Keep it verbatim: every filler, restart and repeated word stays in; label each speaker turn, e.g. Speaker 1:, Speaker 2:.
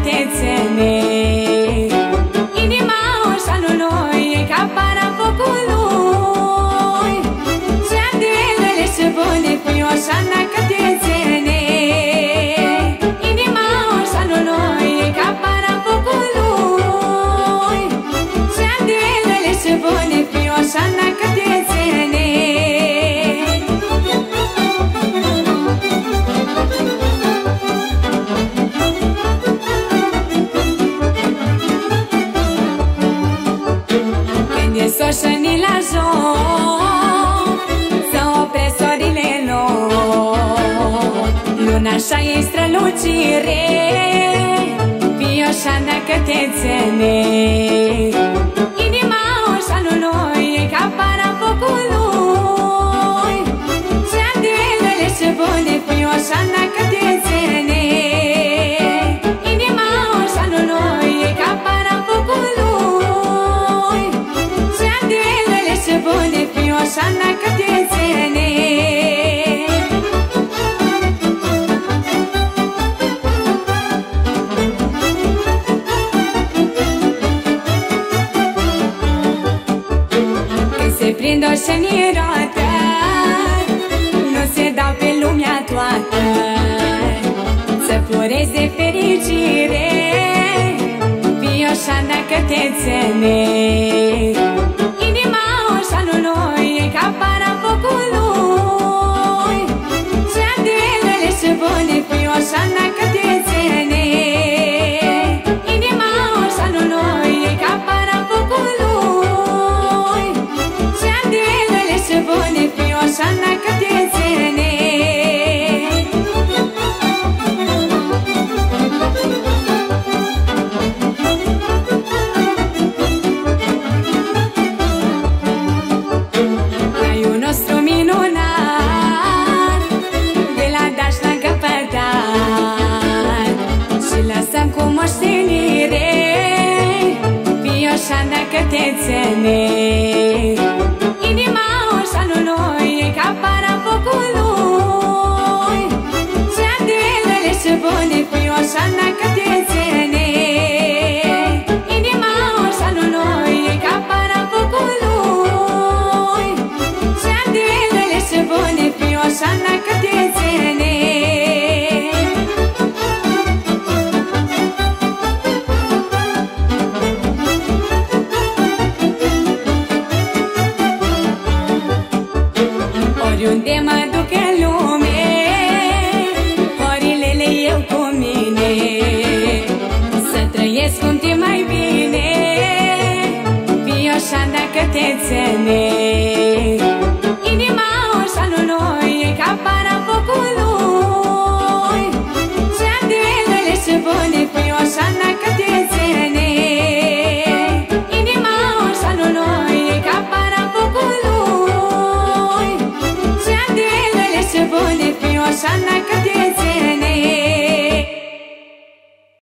Speaker 1: te ține. Inima oșanului e ca para focului, și adelele și bune pui oșana că te ține. Inima oșanului e ca para focului, și adelele și bune pui oșana că te ține. Soșăni la joc, să opresc sorile lor. Luna așa e strălucire, Pioșana că te ține. Inima oșanului e ca para focului, și adelele și bune Pioșana că te ține. Inima oșanului e ca para focului, și bune Pioșana că te ține. Când se prind oșenii roată, nu se dau pe lumea toată, să plorezi de fericire, Pioșana că te ține. Oșanului e ca para focului, și adelele și bune Pioșana că te ține. Inima oșanului e ca para focului, și adelele și bune Pioșana că te ține. Pioșana că te ține. Inima oșanului e ca para focului, și adelele și bune Pioșana că te ține. Inima oșanului e ca para focului, și adelele și bune Pioșana că te ține. Oriunde mă duc în lume, orilele eu cu mine, să trăiesc cum te mai bine, Pioșana că te ține.